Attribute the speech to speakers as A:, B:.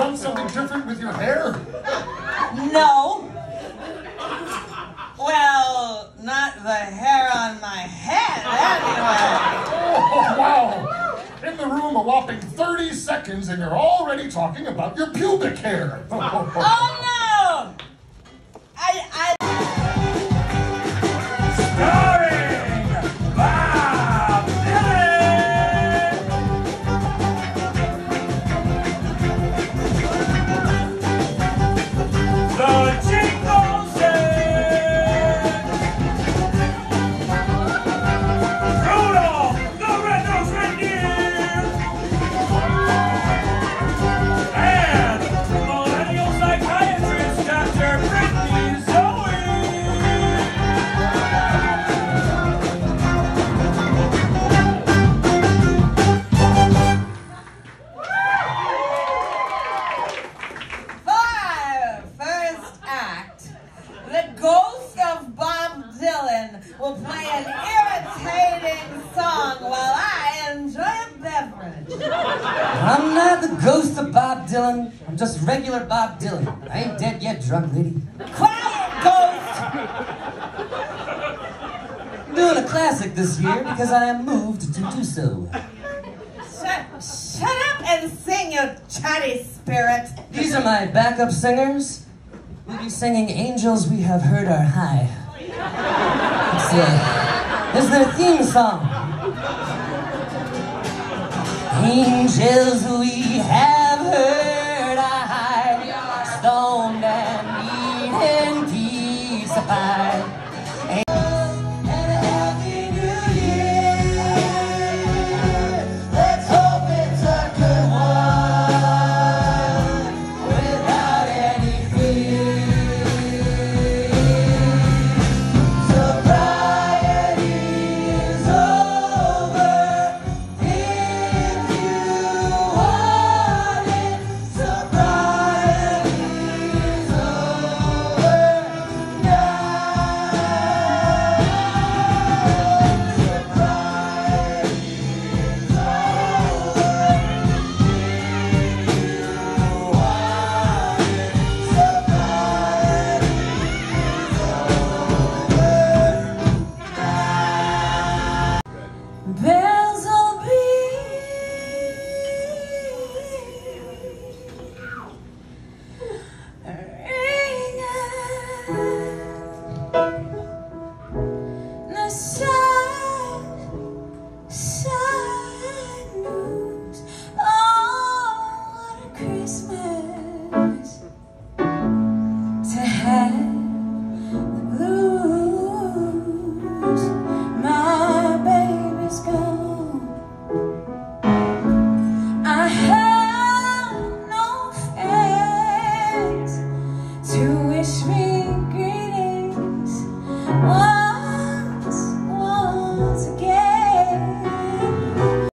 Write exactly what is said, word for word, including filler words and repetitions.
A: done something different with your hair?
B: No. Well, not the hair on my head, anyway.
A: Oh, wow. In the room a whopping thirty seconds and you're already talking about your pubic hair.
B: Oh, no! I... I...
C: Starring Bob Dylan! The Jingle Set! Rudolph the Red-Nosed Reindeer! And millennial psychiatrist Doctor Brittany Zoe!
B: For first act, the ghost of Bob Dylan will play an irritating song while I enjoy a beverage.
D: I'm not the ghost of Bob Dylan. I'm just regular Bob Dylan. I ain't dead yet, drunk lady.
B: Quiet, ghost!
D: I'm doing a classic this year because I am moved to do so.
B: Shut, shut up and sing, you chatty spirit.
D: These are my backup singers. We'll be singing Angels We Have Heard Are High. It's, uh, it's their theme song. Angels we have heard